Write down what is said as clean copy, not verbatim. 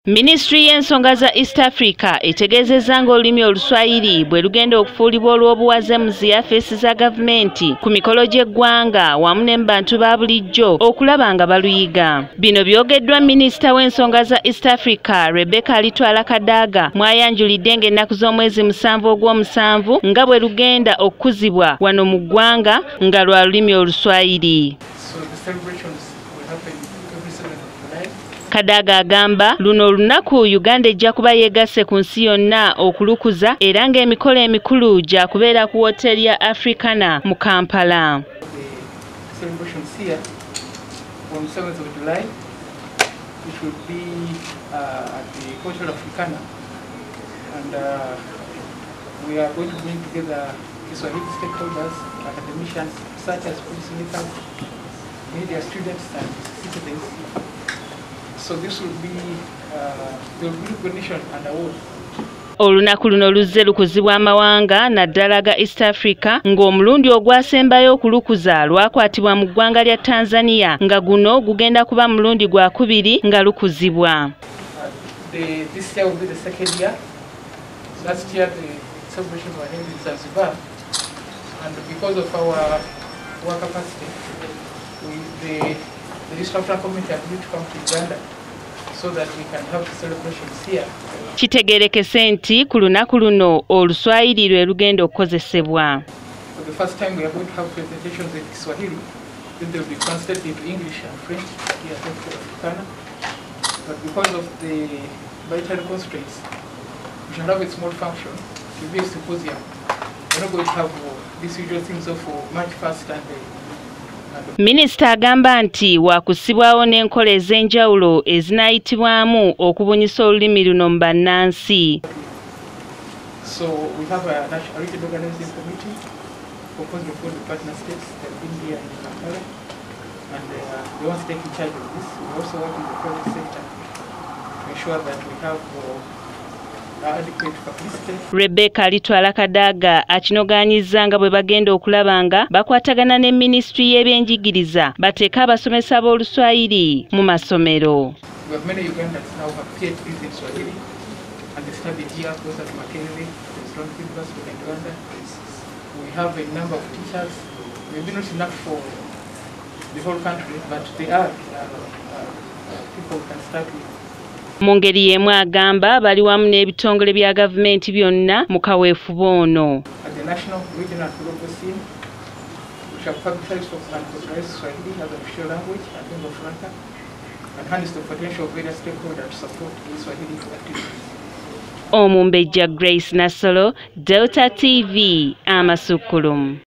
Ministry y'ensonga za East Africa etegeezezza ng'olulimi Oluswayiri bwe lugenda okufuulibwa olw'obuwaze mu ziyafeesi za gavumenti ku mikolo gy'eggwanga wamu ne mu bantu ba bulijjo okulaba nga baluyiga. Bino byogeddwa Minisita w'ensonga za East Africa Rebecca Alitwala Kadaga mwayanjulidde ng'ennaku z'omwezi 7 ogw'omusanvu nga bwe lugenda okukuzibwa wano mu ggwanga nga lwa lulimi Oluswayiri. Kadaga agamba luno olunaku Uganda ejja kuba yeegasse ku nsi yonna okulukuza era ng'emikolo emikulu gya kubeera ku wooteeri ya Africana mu Kampala. We are going to bring together Swahili stakeholders, academicians, such as policymakers, media students, and citizens. So this will be the recognition and award. Olunaku luno luzze lukuzibwa amawanga naddala ga East Africa ng'omulundi ogwasembayo okulukuza lwakwatibwa mu ggwanga lya Tanzania nga guno gugenda kuba mulundi gwa kubiri nga lukuzibwa. This year will be the second year. Last year the celebration was held in Zanzibar, and because of our capacity, the East African community agreed to come to Uganda so that we can have the celebrations here. Kitegerekese nti ku lunaku luno Oluswayiri lwe lugenda okukozesebwa. For the first time we are going to have presentations in Swahili, then they will be translated into English and French here at Africana. But because of the budgetary constraints, we shall have a small function. It will be a symposium. We're not going to have these usual things of March 1st and Minisita agamba nti waakusibwawo n'enkola ez'enjawulo ezinaayitibwamu okubunyisa olulimi luno mu bannansi. So we have a regional organizing committee composed of all the partner states, India and Kampala, and they want to take in charge of this. We also work in the private sector to ensure that we have adequate publicity. Rebecca Alitwala Kadaga akinogaanyizza nga bwe bagenda okulaba nga bakwatagana ne Ministry y'ebyenjigiriza bateeka abasomesa b'Oluswayiri mu masomero. We have many Ugandans now who have PhDs in Swahili and they study here closer to Makerere, Islamic University in Uganda. We have a number of teachers, maybe not enough for the whole country, but they are people who can start with. Mu ngeri y'emu agamba bali wamu n'ebitongole bya gavumenti byonna mu kaweefube ono. At the national, regional and local scene, we shall publicize and popularize Swahili as an official language and lingua franca, and harness the potential of various stakeholders to support the Swahili activities. Omumbejja Grace Nasolo, Delta TV, Amasukkulum.